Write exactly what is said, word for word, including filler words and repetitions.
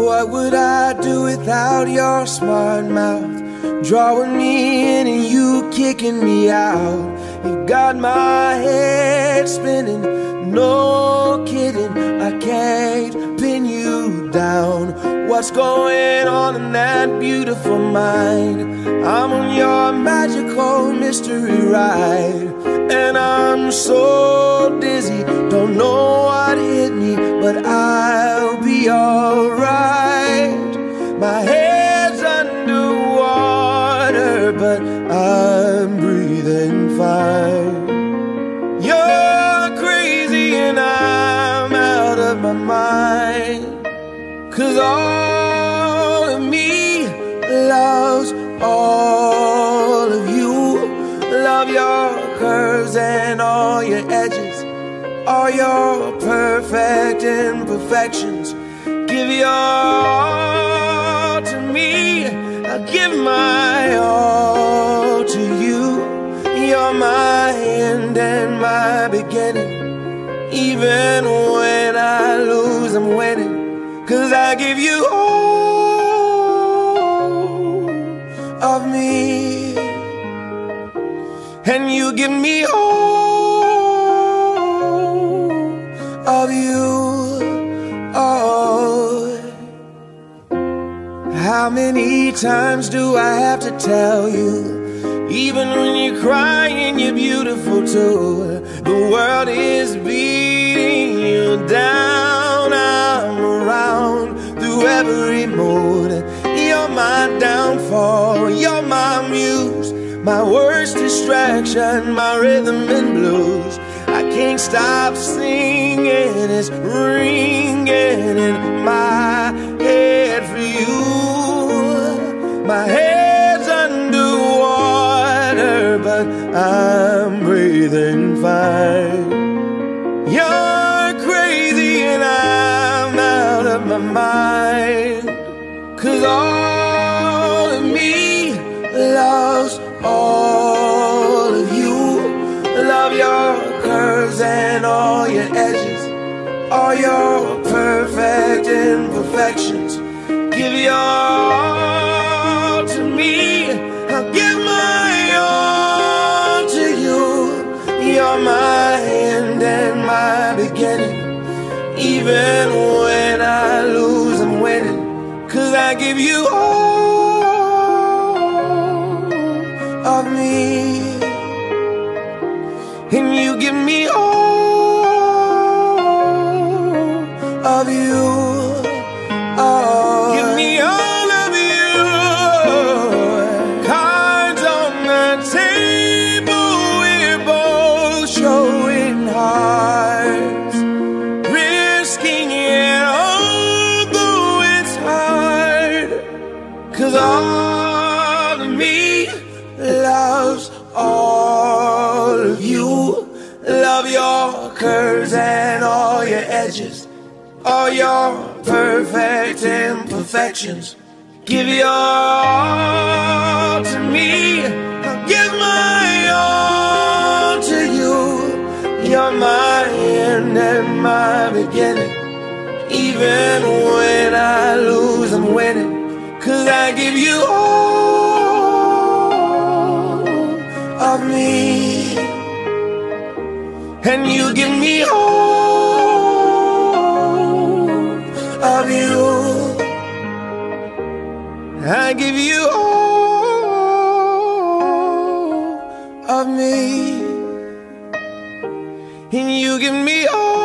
What would I do without your smart mouth, drawing me in and you kicking me out? You got my head spinning, no kidding, I can't pin you down. What's going on in that beautiful mind? I'm on your magical mystery ride, and I'm so dizzy, don't know what hit me, but I'll be alright. My head's underwater, but I'm breathing fine. You're crazy and I'm out of my mind, 'cause all of me loves all of you. Love your curves and all your edges, all your perfect imperfections. Give your all to me, I'll give my all to you. You're my end and my beginning. Even when I lose, I'm winning, 'cause I give you all of me, and you give me all of you. Oh, how many times do I have to tell you, even when you're crying, you're beautiful too. The world is beating you down, I'm around through every mood. You're my downfall, you're my muse, my worst distraction, my rhythm and blues. I can't stop singing, it's ringing in my head for you. My head's underwater, but I'm breathing fine. You're crazy and I'm out of my mind, 'cause all of me loves all of you. Love your curves and all your edges, all your perfect imperfections. Give your all to me, I'll give my all to you. You're my end and my beginning. Even when I lose, I'm winning, 'cause I give you all of me, and you give me all of you. Oh, give me all of you. Cards on the table, we're both showing hearts, risking it although it's hard, 'cause all of me loves all of you. Love your curves and all your edges, all your perfect imperfections. Give your all to me, I'll give my all to you. You're my end and my beginning. Even when I lose, I'm winning, 'cause I give you all of me, and you give me all of you. I give you all of me, and you give me all